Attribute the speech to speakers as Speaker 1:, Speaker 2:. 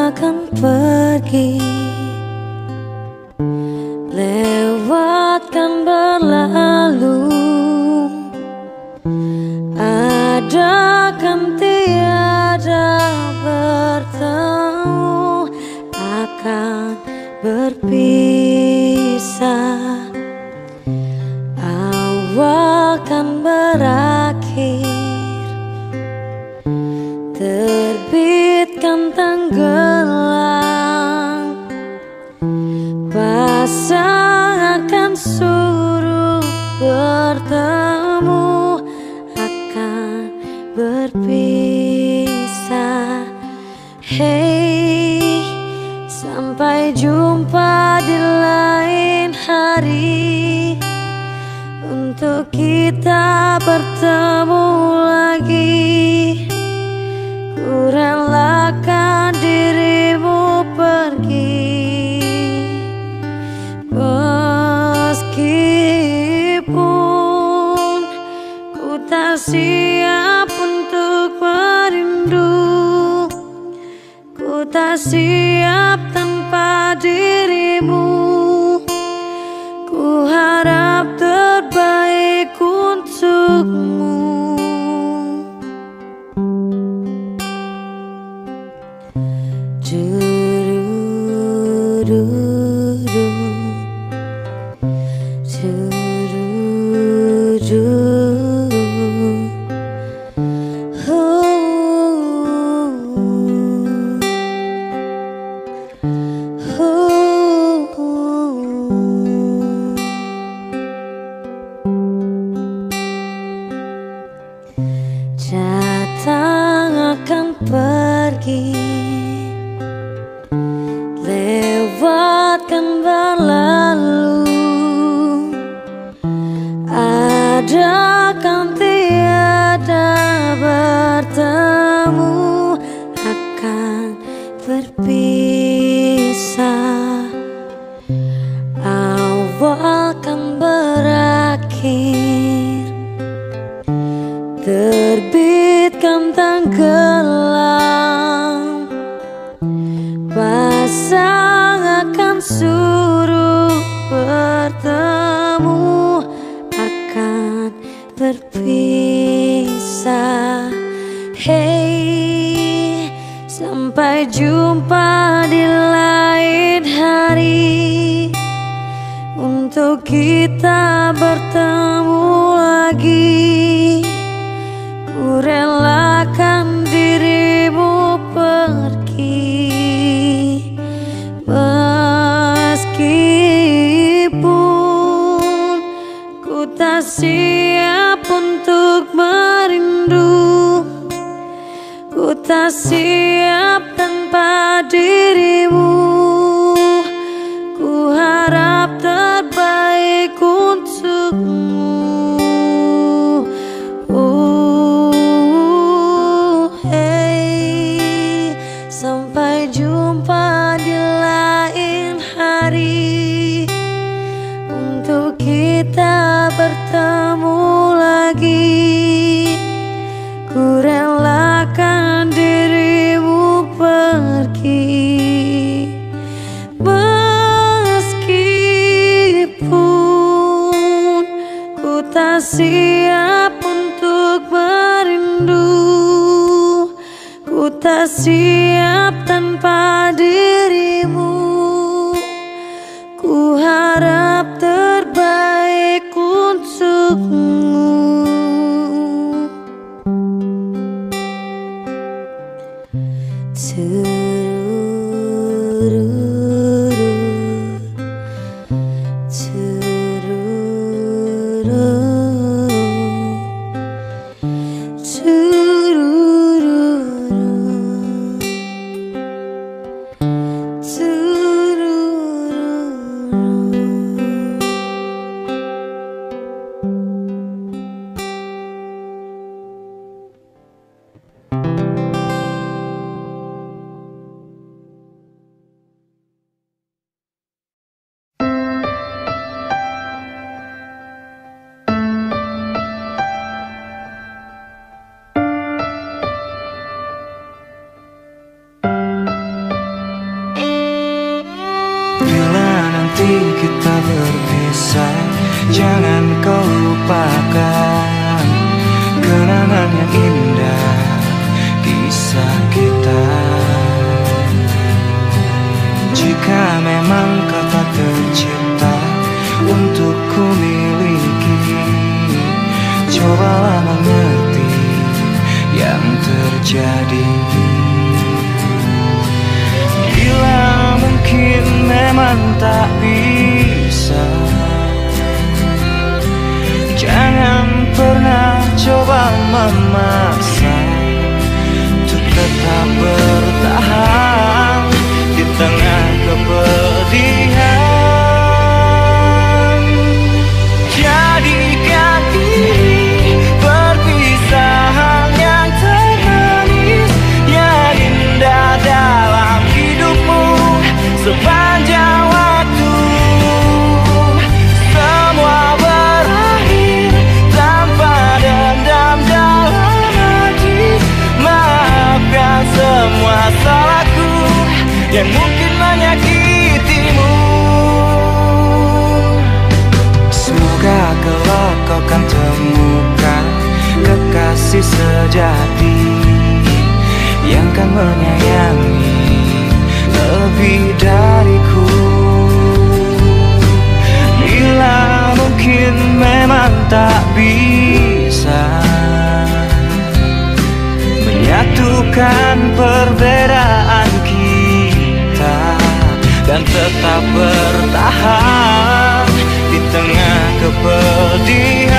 Speaker 1: akan pergi, lewatkan berlalu. Ada kan tiada bertemu, akan berpisah. Awal kan berakhir, terbitkan tenggelam. Pasang akan suruh bertemu, akan berpisah. Hey, sampai jumpa di lain hari, untuk kita bertemu lagi. Ku relakan dirimu pergi, meskipun ku tak siap untuk merindu. Ku tak siap tanpa dirimu. Ku harap terbaik untukmu. Datang akan pergi, lewatkan berlalu. Ada kan tiada bertemu, akan berpisah. Awal kan berakhir, terbitkan tenggelam. Pasang akan suruh bertemu, akan berpisah. Hey, sampai jumpa di lain hari, untuk kita bertemu lagi. Ku relakan dirimu pergi, meskipun ku tak siap untuk merindu. Ku tak siap tanpa dirimu. Ku harap terbaik untukmu. Sampai jumpa di lain hari, untuk kita bertemu lagi. Ku relakan dirimu pergi, meskipun ku tak siap untuk merindu. Ku tak siap tanpa dirimu. Ku harap terbaik untukmu.
Speaker 2: berpisah, jangan kau lupakan kenangan yang indah, kisah kita. Jika memang kau tak tercipta untuk ku miliki, cobalah mengerti yang terjadi. Bila mungkin memang tak bisa, jangan pernah coba memaksa untuk tetap bertahan di tengah kepedihan. Jadikan ini perpisahan yang termanis, yang indah dalam hidupmu sepanjang waktu. Semua berakhir tanpa dendam dalam hati. Maafkan semua salahku yang mungkin menyakitimu. Semoga kelak kau kan temukan kekasih sejati yang kan menyayangi lebih dariku. Bila mungkin memang tak bisa menyatukan perbedaan kita dan tetap bertahan di tengah kepedihan.